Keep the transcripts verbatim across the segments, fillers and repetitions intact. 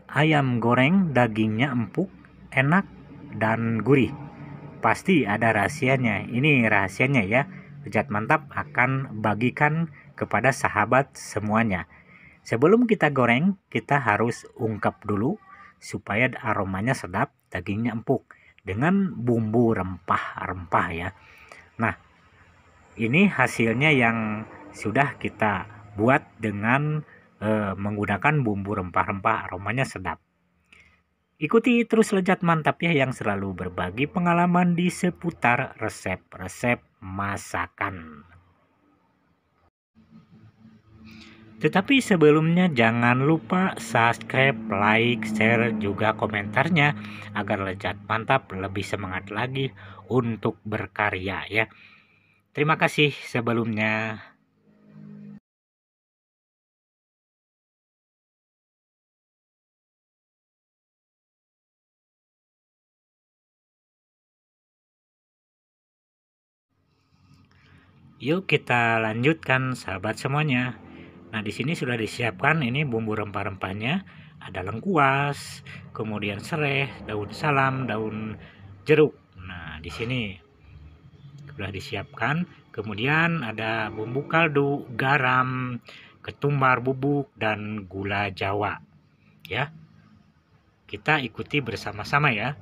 Ayam goreng dagingnya empuk, enak, dan gurih. Pasti ada rahasianya. Ini rahasianya ya. Lezat Mantap akan bagikan kepada sahabat semuanya. Sebelum kita goreng, kita harus ungkap dulu supaya aromanya sedap, dagingnya empuk dengan bumbu rempah-rempah ya. Nah, ini hasilnya yang sudah kita buat dengan e, menggunakan bumbu rempah-rempah, aromanya sedap. Ikuti terus Lezat Mantap ya, yang selalu berbagi pengalaman di seputar resep-resep masakan. Tetapi sebelumnya jangan lupa subscribe, like, share, juga komentarnya agar Lezat Mantap lebih semangat lagi untuk berkarya ya. Terima kasih sebelumnya. Yuk kita lanjutkan sahabat semuanya. Nah, di sini sudah disiapkan ini bumbu rempah-rempahnya. Ada lengkuas, kemudian serai, daun salam, daun jeruk. Nah, di sini sudah disiapkan. Kemudian ada bumbu kaldu, garam, ketumbar bubuk, dan gula Jawa. Ya. Kita ikuti bersama-sama ya.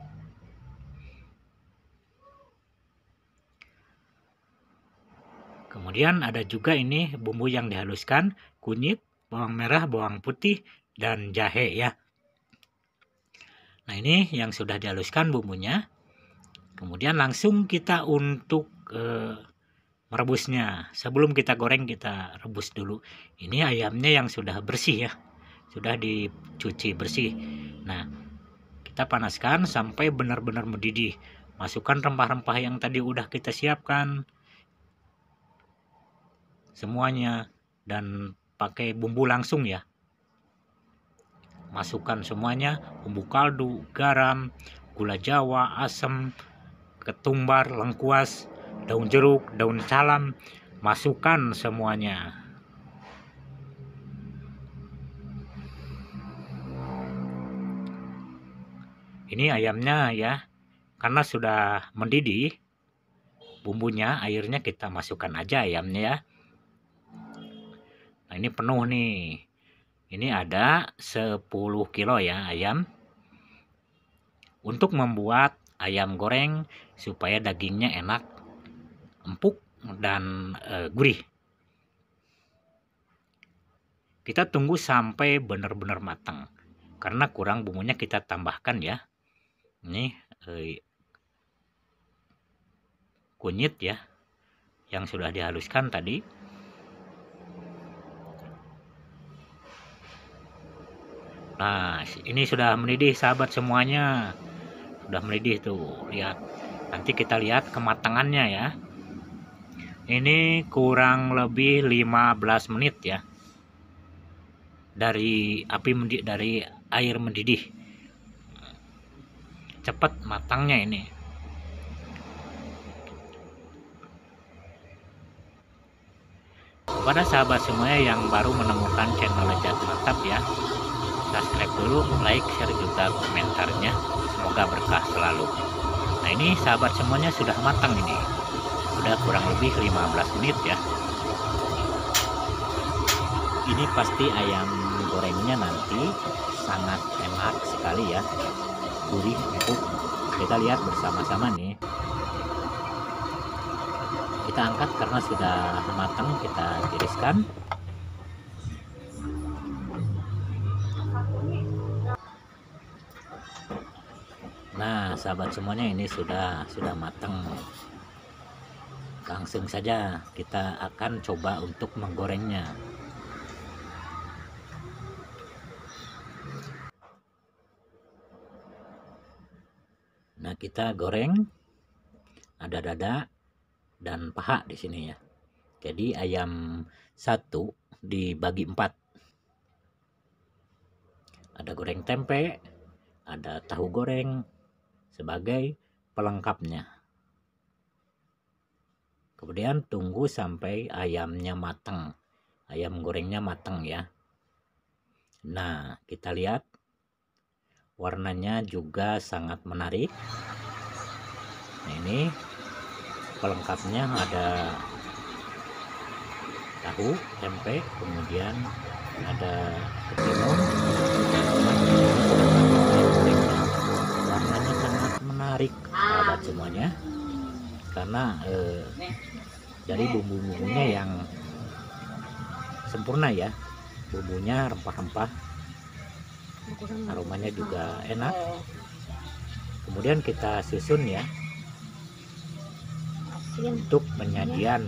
Kemudian ada juga ini bumbu yang dihaluskan, kunyit, bawang merah, bawang putih, dan jahe ya. Nah, ini yang sudah dihaluskan bumbunya. Kemudian langsung kita untuk eh, merebusnya. Sebelum kita goreng, kita rebus dulu. Ini ayamnya yang sudah bersih ya. Sudah dicuci bersih. Nah, kita panaskan sampai benar-benar mendidih. Masukkan rempah-rempah yang tadi udah kita siapkan semuanya, dan pakai bumbu langsung ya. Masukkan semuanya, bumbu kaldu, garam, gula Jawa, asam, ketumbar, lengkuas, daun jeruk, daun salam. Masukkan semuanya. Ini ayamnya ya, karena sudah mendidih bumbunya, airnya kita masukkan aja ayamnya ya. Nah, ini penuh nih. Ini ada sepuluh kilo ya ayam. Untuk membuat ayam goreng supaya dagingnya enak, empuk, dan e, gurih. Kita tunggu sampai benar-benar matang. Karena kurang bumbunya kita tambahkan ya. Ini e, kunyit ya, yang sudah dihaluskan tadi. Nah, ini sudah mendidih sahabat semuanya. Sudah mendidih tuh, lihat. Nanti kita lihat kematangannya ya. Ini kurang lebih lima belas menit ya. Dari api mendidih, dari air mendidih. Cepat matangnya ini. Kepada sahabat semuanya yang baru menemukan channel Lezat Mantap ya, subscribe dulu, like, share, juga komentarnya. Semoga berkah selalu. Nah, ini sahabat semuanya sudah matang ini. Sudah kurang lebih lima belas menit ya. Ini pasti ayam gorengnya nanti sangat enak sekali ya. Gurih, empuk. Kita lihat bersama-sama nih. Kita angkat karena sudah matang, kita tiriskan. Nah, sahabat semuanya, ini sudah sudah matang. Langsung saja kita akan coba untuk menggorengnya. Nah, kita goreng. Ada dada dan paha di sini ya. Jadi ayam satu dibagi empat. Ada goreng tempe, ada tahu goreng sebagai pelengkapnya. Kemudian tunggu sampai ayamnya matang. Ayam gorengnya matang ya. Nah, kita lihat warnanya juga sangat menarik. Nah, ini pelengkapnya ada tahu, tempe, kemudian ada ketimun. Warnanya sangat menarik sahabat semuanya, karena eh, dari bumbu-bumbunya yang sempurna ya, bumbunya rempah-rempah, aromanya juga enak. Kemudian kita susun ya untuk penyajian.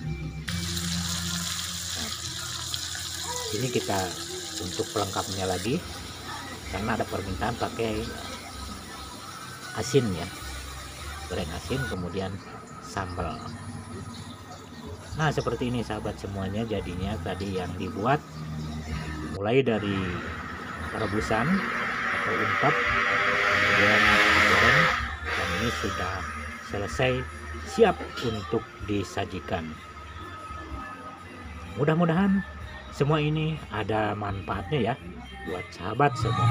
Nah, ini kita untuk pelengkapnya lagi, karena ada permintaan pakai asin ya, goreng asin kemudian sambal. Nah, seperti ini sahabat semuanya jadinya tadi yang dibuat, mulai dari perebusan atau ungkap, kemudian digoreng, dan ini sudah selesai, siap untuk disajikan. Mudah-mudahan semua ini ada manfaatnya ya buat sahabat semua.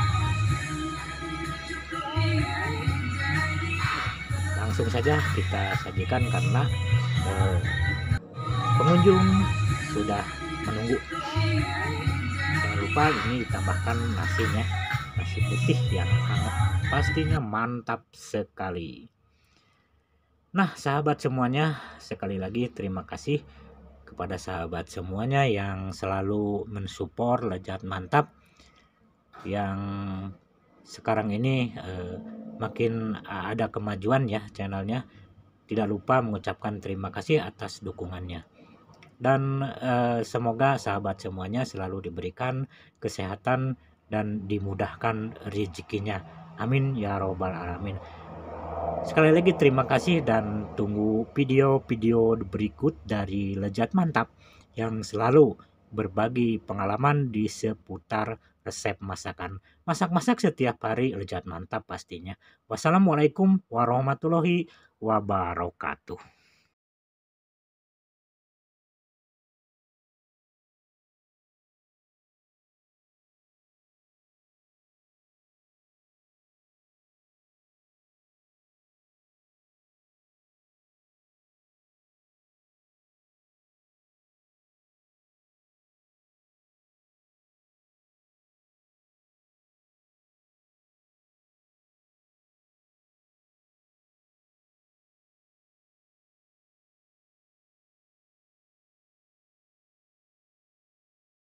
Langsung saja kita sajikan karena eh, pengunjung sudah menunggu. Jangan lupa ini ditambahkan nasinya, nasi putih yang hangat, pastinya mantap sekali. Nah, sahabat semuanya, sekali lagi terima kasih kepada sahabat semuanya yang selalu mensupport Lezat Mantap, yang sekarang ini eh, makin ada kemajuan ya channelnya. Tidak lupa mengucapkan terima kasih atas dukungannya. Dan eh, semoga sahabat semuanya selalu diberikan kesehatan dan dimudahkan rezekinya. Amin ya robbal alamin. Sekali lagi terima kasih dan tunggu video-video berikut dari Lezat Mantap yang selalu berbagi pengalaman di seputar resep masakan. Masak-masak setiap hari Lezat Mantap pastinya. Wassalamualaikum warahmatullahi wabarakatuh.